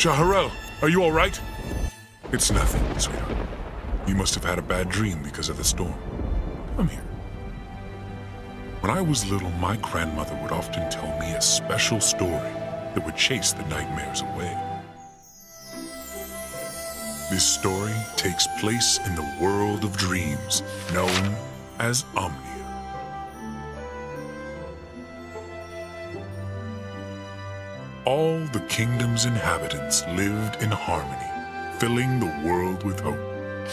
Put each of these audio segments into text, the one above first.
Djaha'rell, are you all right? It's nothing, sweetheart. You must have had a bad dream because of the storm. Come here. When I was little, my grandmother would often tell me a special story that would chase the nightmares away. This story takes place in the world of dreams, known as Omnia. All the kingdom's inhabitants lived in harmony, filling the world with hope.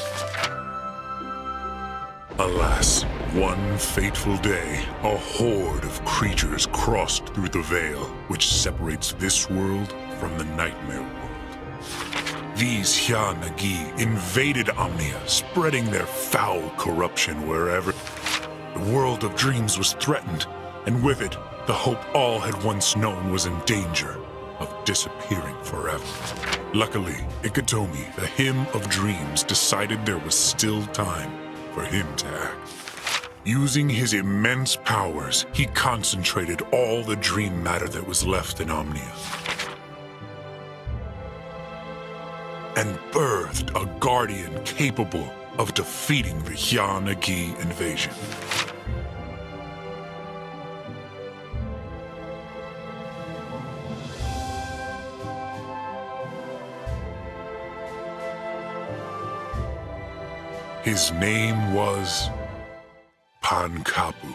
Alas, one fateful day, a horde of creatures crossed through the veil, which separates this world from the nightmare world. These Djaha'rell invaded Omnia, spreading their foul corruption wherever. The world of dreams was threatened, and with it, the hope all had once known was in danger of disappearing forever. Luckily, Ikitomi, the Hymn of Dreams, decided there was still time for him to act. Using his immense powers, he concentrated all the dream matter that was left in Omnia and birthed a guardian capable of defeating the Djaha'rell invasion. His name was Pankapu.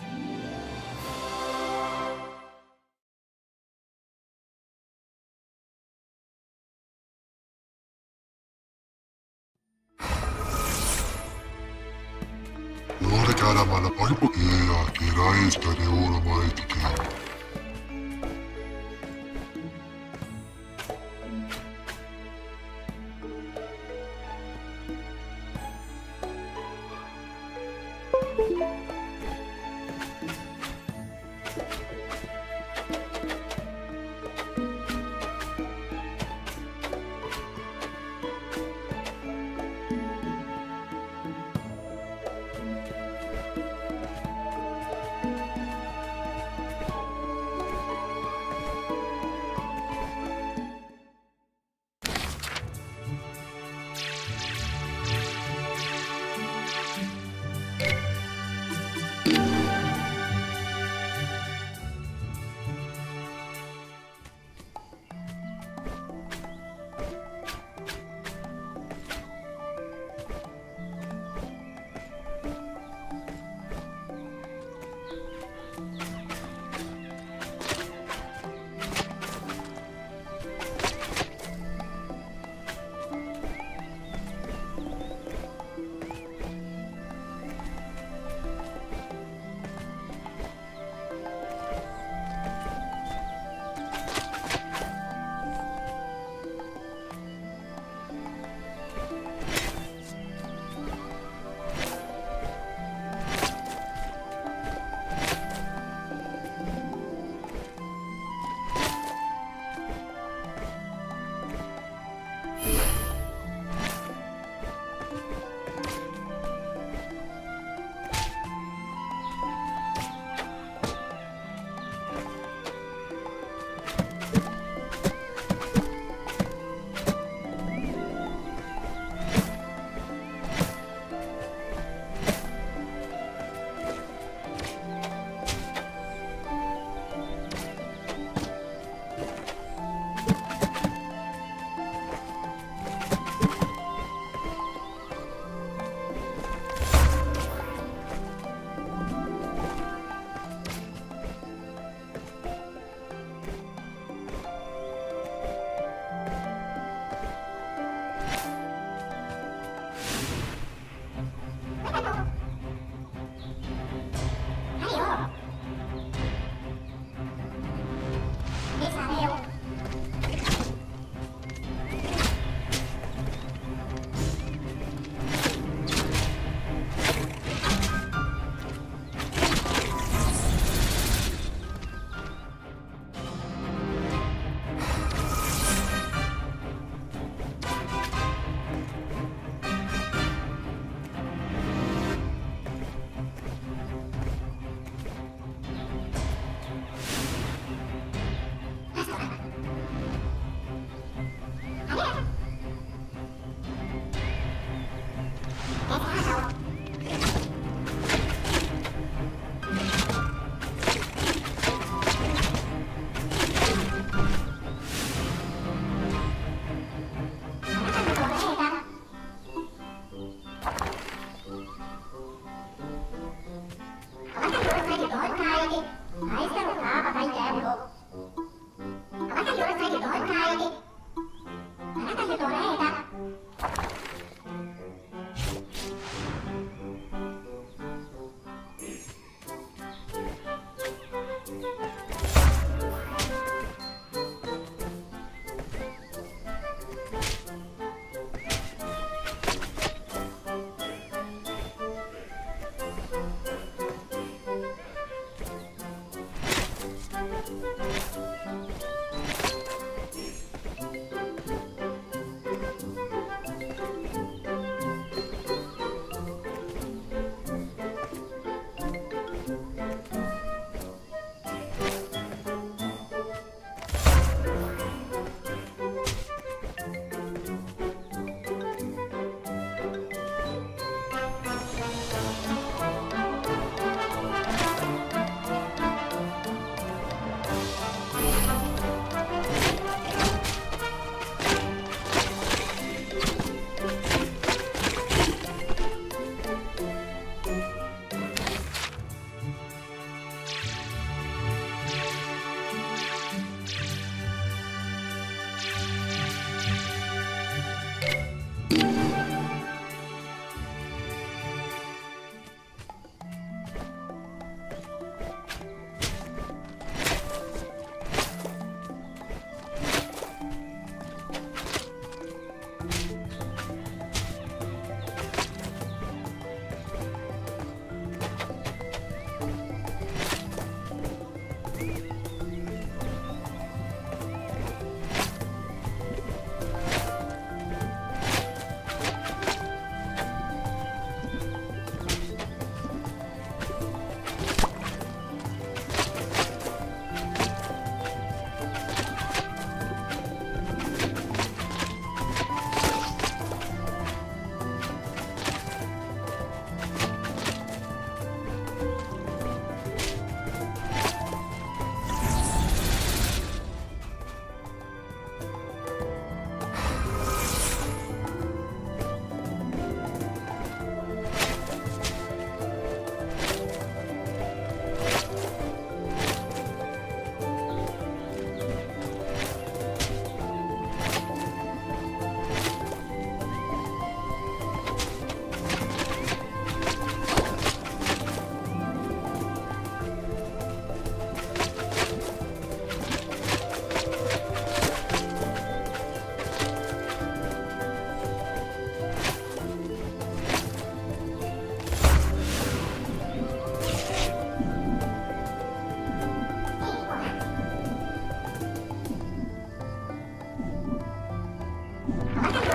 愛したのか、バカイケンボ。あなたには最後の回。あなたに奴隷だ。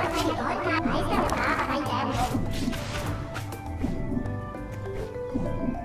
あなたには最後の回。愛したのか、バカイケンボ。